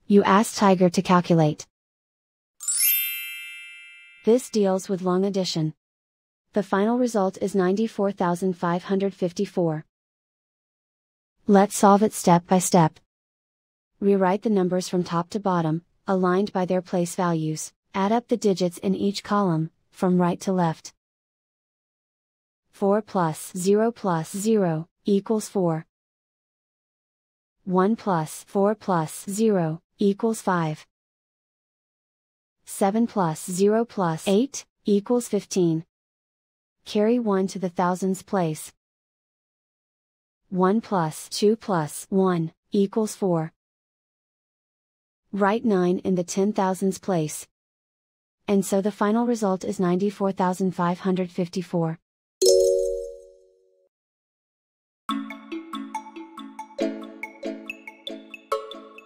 You ask Tiger to calculate. This deals with long addition. The final result is 94,554. Let's solve it step by step. Rewrite the numbers from top to bottom, aligned by their place values. Add up the digits in each column, from right to left. 4 plus 0 equals 4. 1 plus 4 plus 0 equals 5. 7 plus 0 plus 8 equals 15. Carry 1 to the thousands place. 1 plus 2 plus 1 equals 4. Write 9 in the 10,000s place. And so the final result is 94,554.